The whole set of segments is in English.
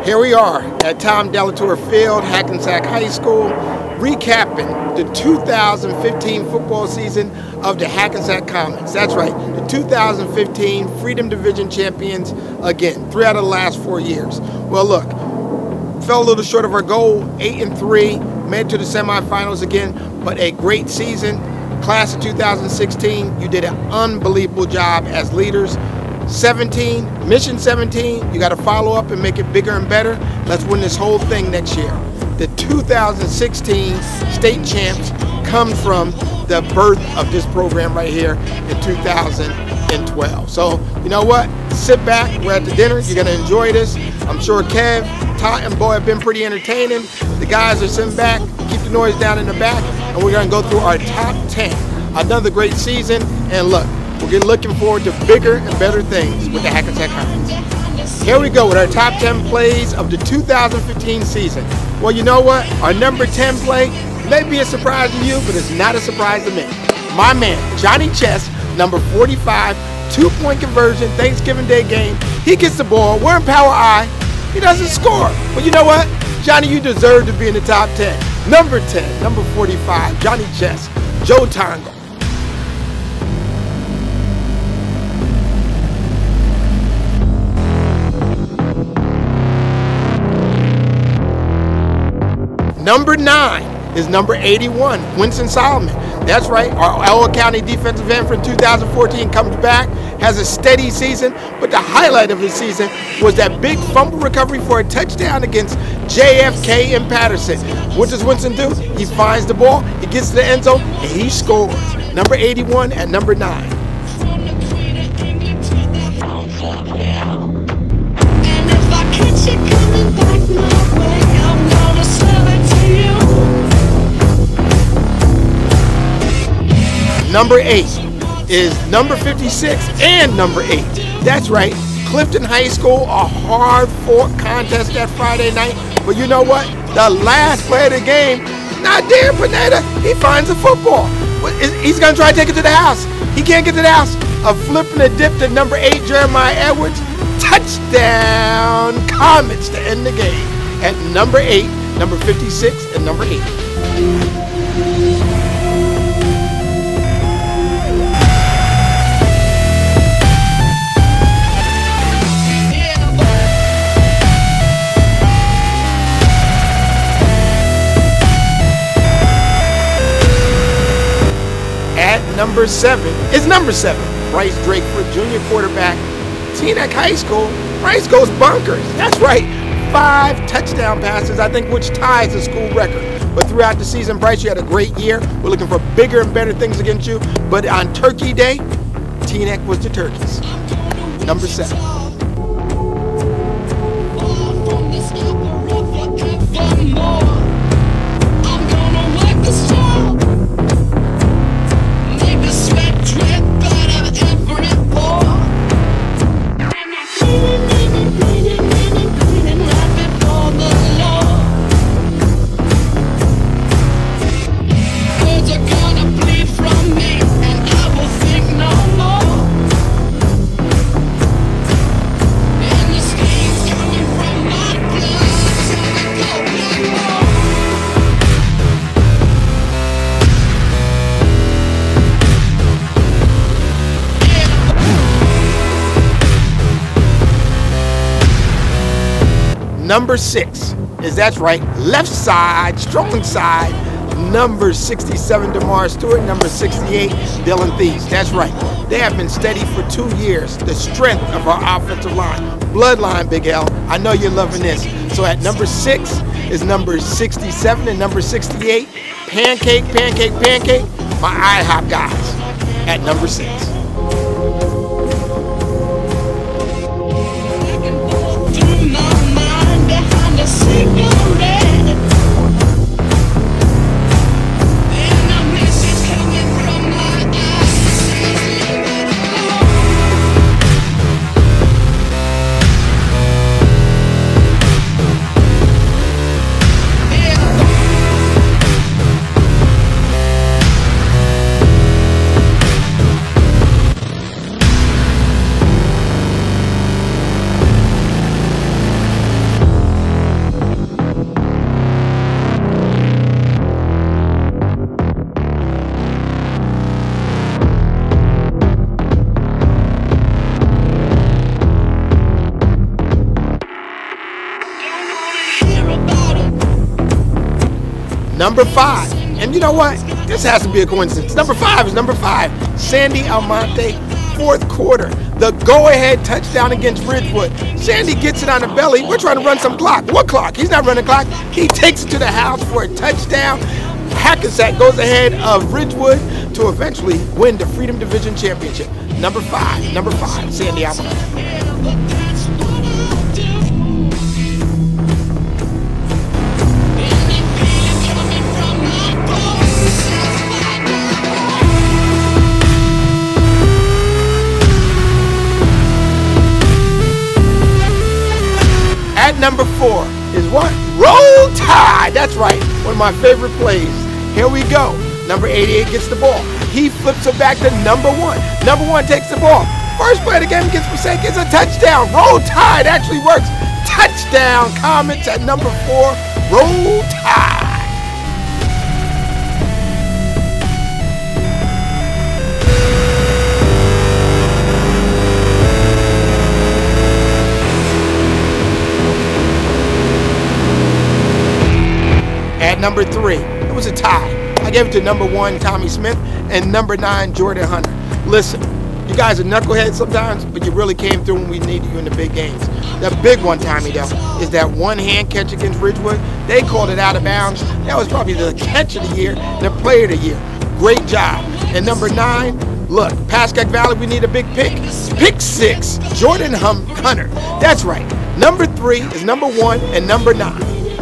Here we are at Tom Delatorre Field, Hackensack High School, recapping the 2015 football season of the Hackensack Comets. That's right, the 2015 Freedom Division champions again, 3 out of the last 4 years. Well, look, fell a little short of our goal, 8-3, made it to the semifinals again, but a great season. Class of 2016, you did an unbelievable job as leaders. Mission 17, you got to follow up and make it bigger and better. Let's win this whole thing next year. The 2016 state champs come from the birth of this program right here in 2012. So, you know what? Sit back, we're at the dinner, you're going to enjoy this. I'm sure Kev, Todd, and Boy have been pretty entertaining. The guys are sitting back, keep the noise down in the back, and we're going to go through our top 10. Another great season, and look, we're looking forward to bigger and better things with the Hackensack Comets. Here we go with our top 10 plays of the 2015 season. Well, you know what? Our number 10 play may be a surprise to you, but it's not a surprise to me. My man, Johnny Chess, number 45, 2-point conversion, Thanksgiving Day game. He gets the ball, we're in power I, he doesn't score. But you know what? Johnny, you deserve to be in the top 10. Number 10, number 45, Johnny Chess, Joe Tongo. Number 9 is number 81, Winston Solomon. That's right, our Iowa County defensive end from 2014 comes back, has a steady season, but the highlight of his season was that big fumble recovery for a touchdown against JFK in Patterson. What does Winston do? He finds the ball, he gets to the end zone, and he scores. Number 81 and number 9. Number 8 is number 56 and number 8. That's right, Clifton High School, a hard-fought contest that Friday night. But you know what? The last play of the game, Nadir Pineda, he finds a football. He's going to try to take it to the house. He can't get to the house. A flip and a dip to number 8, Jeremiah Edwards. Touchdown Comets to end the game at number 8, number 56, and number 8. Number 7 is number 7, Bryce Drakeford, junior quarterback, Teaneck High School. Bryce goes bonkers. That's right, 5 touchdown passes, I think, which ties the school record. But throughout the season, Bryce, you had a great year. We're looking for bigger and better things against you. But on Turkey Day, Teaneck was the Turkeys. Number 7. Number 6 is, that's right, left side, strong side, number 67, DeMar Stewart, number 68, Dylan Thies. That's right, they have been steady for 2 years, the strength of our offensive line. Bloodline, Big L, I know you're loving this. So at number 6 is number 67 and number 68, Pancake, Pancake, Pancake, my IHOP guys at number 6. Number 5, and you know what? This has to be a coincidence. Number 5 is number 5, Sandy Almonte, fourth quarter. The go-ahead touchdown against Ridgewood. Sandy gets it on the belly. We're trying to run some clock. What clock? He's not running clock. He takes it to the house for a touchdown. Hackensack goes ahead of Ridgewood to eventually win the Freedom Division Championship. Number 5, Sandy Almonte. At number 4 is what? Roll Tide. That's right, one of my favorite plays. Here we go. Number 88 gets the ball. He flips it back to number 1. Number 1 takes the ball. First play of the game against Passaic is a touchdown. Roll Tide actually works. Touchdown. Comments at number 4. Roll Tide. At number 3, it was a tie. I gave it to number 1, Tommy Smith, and number 9, Jordan Hunter. Listen, you guys are knuckleheads sometimes, but you really came through when we needed you in the big games. The big one, Tommy, though, is that one-hand catch against Ridgewood. They called it out of bounds. That was probably the catch of the year and the player of the year. Great job. And number 9, look, Pascack Valley, we need a big pick. Pick 6, Jordan Hunter. That's right. Number 3 is number 1 and number 9.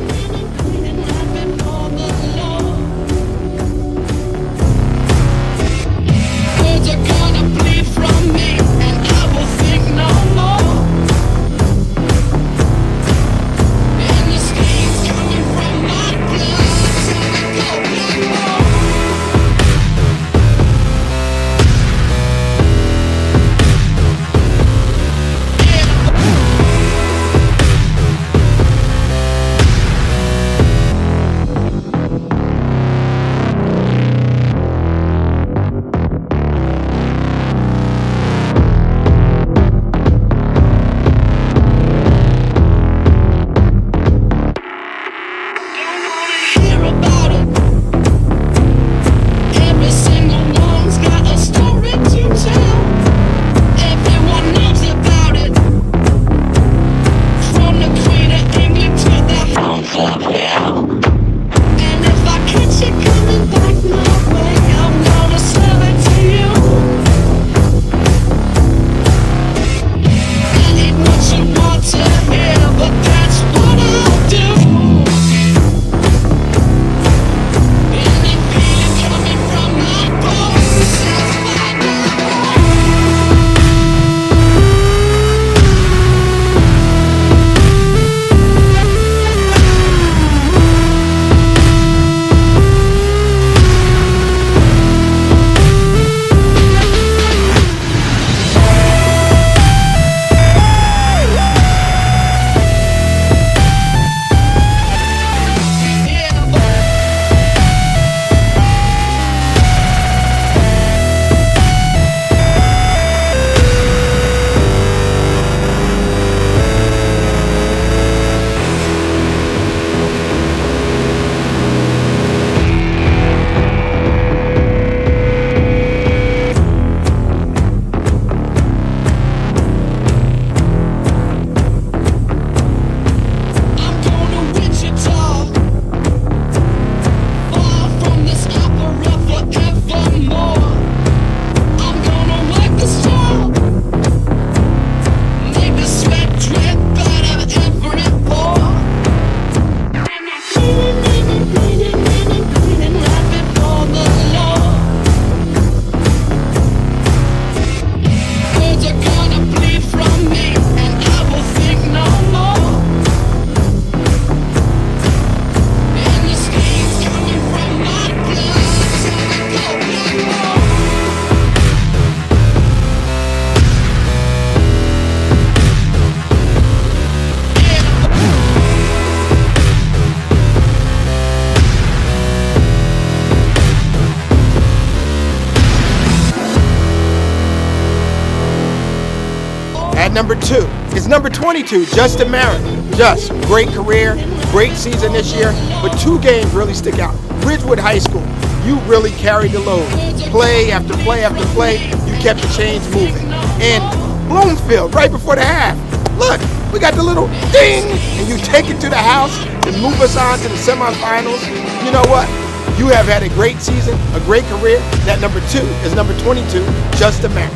At number 2 is number 22, Justin Merritt. Just great career, great season this year, but 2 games really stick out. Ridgewood High School, you really carried the load. Play after play after play, you kept the chains moving. And Bloomfield, right before the half, look, we got the little ding, and you take it to the house and move us on to the semifinals. You know what? You have had a great season, a great career. That number 2 is number 22, Justin Merritt.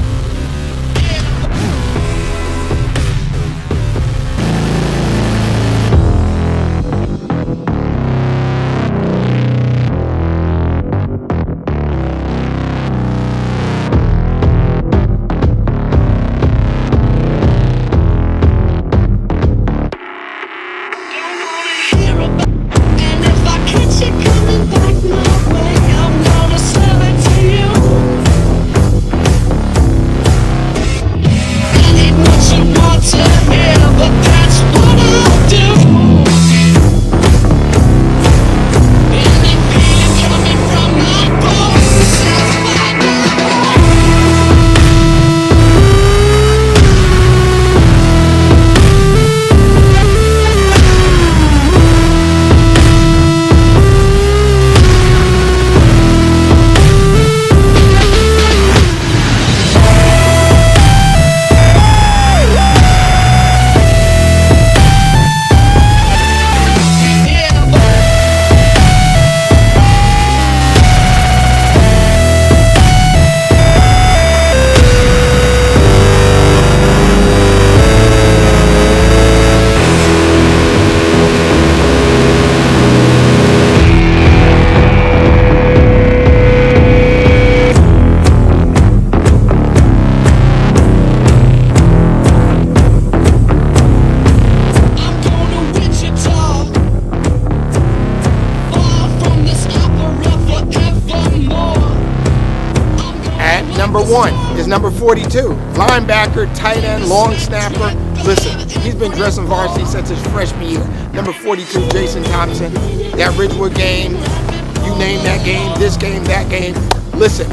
Number 1 is number 42, linebacker, tight end, long snapper. Listen, he's been dressing varsity since his freshman year. Number 42, Jason Thompson. That Ridgewood game, you name that game, this game, that game. Listen,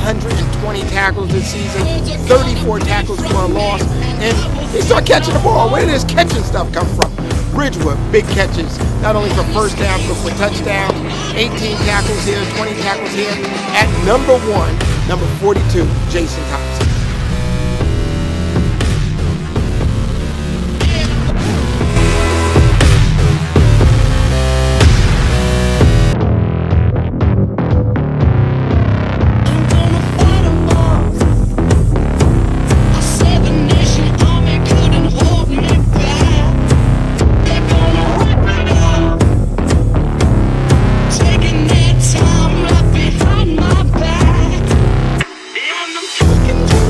120 tackles this season, 34 tackles for a loss, and he started catching the ball. Where did this catching stuff come from? Ridgewood, big catches, not only for first downs, but for touchdowns. 18 tackles here, 20 tackles here. At number 1, number 42, Jason Thompson. Talking to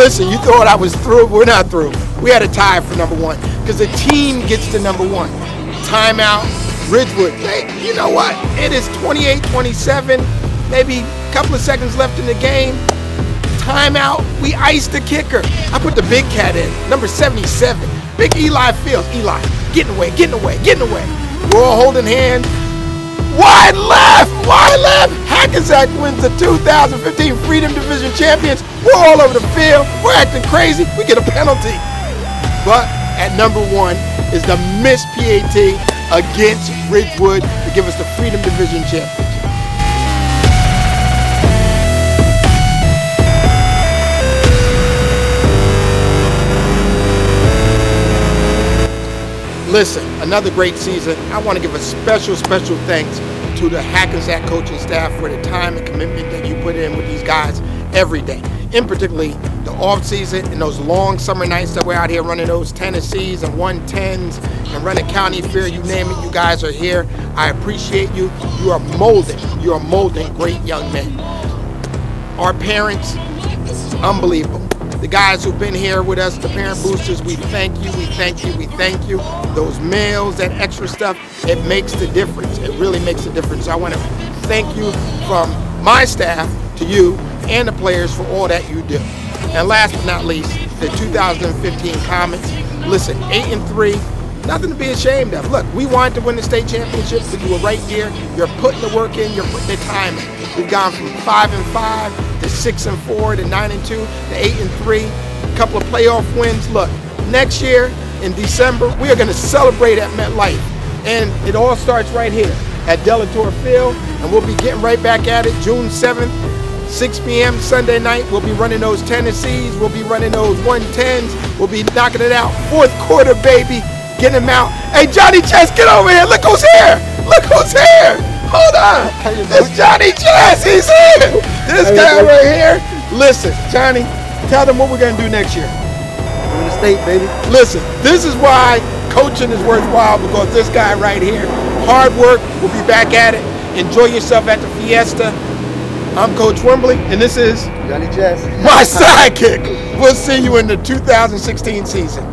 Listen, you thought I was through? We're not through. We had a tie for number one because the team gets to number one. Timeout, Ridgewood. Hey, you know what? It is 28-27, maybe a couple of seconds left in the game. Timeout, we iced the kicker. I put the big cat in, number 77. Big Eli Fields. Eli, getting away, getting away, getting away. We're all holding hands. Wide left, wide left. Hackensack wins the 2015 Freedom Division Champions. We're all over the field. We're acting crazy. We get a penalty. But at number one is the missed PAT against Ridgewood to give us the Freedom Division Championship. Listen, another great season. I want to give a special thanks to the Hackensack coaching staff for the time and commitment that you put in with these guys every day. In particularly the off season and those long summer nights that we're out here running those Tennessees and 110s and running county fair, you name it, you guys are here. I appreciate you. You are molding great young men. Our parents, unbelievable. The guys who've been here with us, the parent boosters, we thank you, we thank you, we thank you. Those meals, that extra stuff, it makes the difference. It really makes a difference. So I want to thank you from my staff to you and the players for all that you do. And last but not least, the 2015 Comets. Listen, 8-3, nothing to be ashamed of. Look, we wanted to win the state championship, but you were right here. You're putting the work in, you're putting the time in. We've gone from 5-5 to 6-4 to 9-2 to 8-3. A couple of playoff wins. Look, next year in December, we are going to celebrate at MetLife. And it all starts right here at Delator Field. And we'll be getting right back at it June 7th, 6 p.m. Sunday night. We'll be running those Tennessees. We'll be running those 110s. We'll be knocking it out. Fourth quarter, baby. Get him out. Hey, Johnny Chess, get over here. Look who's here. Look who's here. Hold on. It's Johnny Chess. He's here. This guy right here. Listen, Johnny, tell them what we're going to do next year. Win the state, baby. Listen, this is why coaching is worthwhile, because this guy right here, hard work. We'll be back at it. Enjoy yourself at the Fiesta. I'm Coach Wimbley, and this is Johnny Chess, my sidekick. We'll see you in the 2016 season.